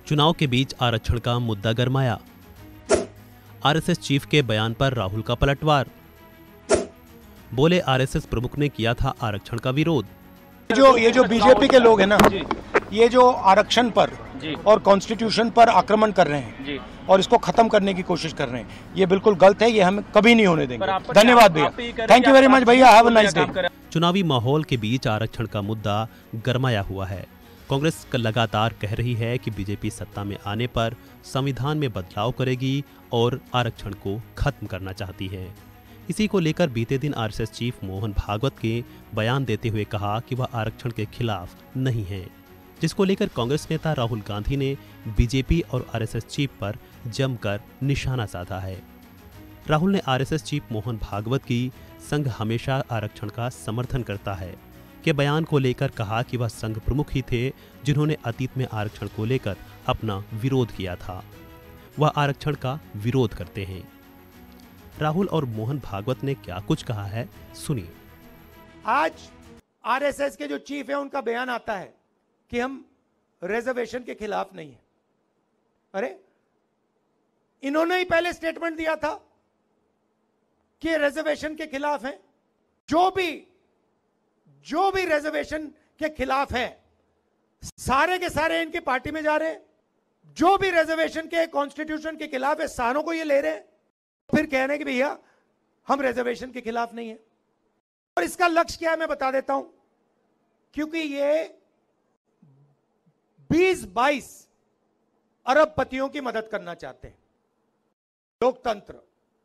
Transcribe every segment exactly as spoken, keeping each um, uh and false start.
चुनाव के बीच आरक्षण का मुद्दा गरमाया। आरएसएस चीफ के बयान पर राहुल का पलटवार। बोले आरएसएस प्रमुख ने किया था आरक्षण का विरोध। जो ये जो बीजेपी के लोग हैं ना, ये जो आरक्षण पर और कॉन्स्टिट्यूशन पर आक्रमण कर रहे हैं और इसको खत्म करने की कोशिश कर रहे हैं, ये बिल्कुल गलत है। ये हम कभी नहीं होने देंगे। धन्यवाद भैया, थैंक यू वेरी मच भैया, हैव अ नाइस डे। चुनावी माहौल के बीच आरक्षण का मुद्दा गरमाया हुआ है। कांग्रेस लगातार कह रही है कि बीजेपी सत्ता में आने पर संविधान में बदलाव करेगी और आरक्षण को खत्म करना चाहती है। इसी को लेकर बीते दिन आरएसएस चीफ मोहन भागवत के बयान देते हुए कहा कि वह आरक्षण के खिलाफ नहीं है, जिसको लेकर कांग्रेस नेता राहुल गांधी ने बीजेपी और आरएसएस चीफ पर जमकर निशाना साधा है। राहुल ने आरएसएस चीफ मोहन भागवत की संघ हमेशा आरक्षण का समर्थन करता है के बयान को लेकर कहा कि वह संघ प्रमुख ही थे जिन्होंने अतीत में आरक्षण को लेकर अपना विरोध किया था। वह आरक्षण का विरोध करते हैं। राहुल और मोहन भागवत ने क्या कुछ कहा है, सुनिए। आज आरएसएस के जो चीफ है उनका बयान आता है कि हम रिजर्वेशन के खिलाफ नहीं है। अरे, इन्होंने ही पहले स्टेटमेंट दिया था कि रिजर्वेशन के खिलाफ है। जो भी जो भी रिजर्वेशन के खिलाफ है, सारे के सारे इनकी पार्टी में जा रहे हैं। जो भी रिजर्वेशन के कॉन्स्टिट्यूशन के खिलाफ है, सारों को ये ले रहे हैं। फिर कह रहे हैं कि भैया हम रिजर्वेशन के खिलाफ नहीं है। और इसका लक्ष्य क्या है मैं बता देता हूं, क्योंकि ये बीस बाईस अरबपतियों की मदद करना चाहते हैं। लोकतंत्र,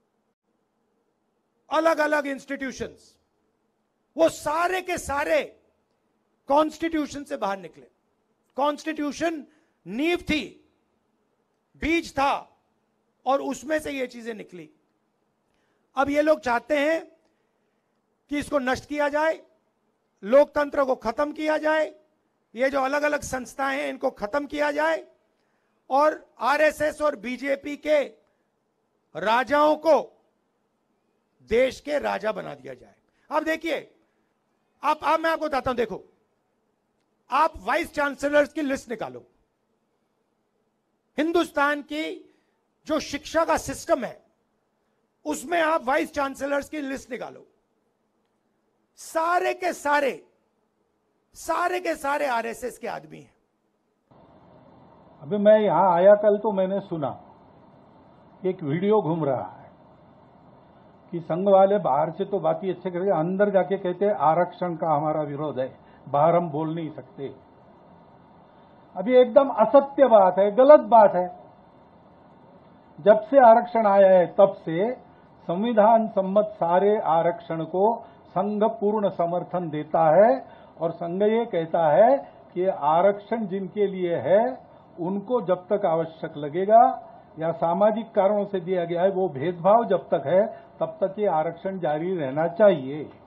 अलग अलग इंस्टीट्यूशंस, वो सारे के सारे कॉन्स्टिट्यूशन से बाहर निकले। कॉन्स्टिट्यूशन नींव थी, बीज था, और उसमें से ये चीजें निकली। अब ये लोग चाहते हैं कि इसको नष्ट किया जाए, लोकतंत्र को खत्म किया जाए, ये जो अलग अलग संस्थाएं हैं इनको खत्म किया जाए और आरएसएस और बीजेपी के राजाओं को देश के राजा बना दिया जाए। अब देखिए, आप आप मैं आपको बताता हूं, देखो, आप वाइस चांसलर्स की लिस्ट निकालो। हिंदुस्तान की जो शिक्षा का सिस्टम है उसमें आप वाइस चांसलर्स की लिस्ट निकालो। सारे के सारे सारे के सारे आरएसएस के आदमी हैं। अभी मैं यहां आया कल तो मैंने सुना एक वीडियो घूम रहा है कि संघ वाले बाहर से तो बात ही अच्छे करके अंदर जाके कहते हैं आरक्षण का हमारा विरोध है, बाहर हम बोल नहीं सकते। अभी एकदम असत्य बात है, गलत बात है। जब से आरक्षण आया है तब से संविधान सम्मत सारे आरक्षण को संघ पूर्ण समर्थन देता है और संघ ये कहता है कि आरक्षण जिनके लिए है उनको जब तक आवश्यक लगेगा या सामाजिक कारणों से दिया गया है, वो भेदभाव जब तक है तब तक ये आरक्षण जारी रहना चाहिए।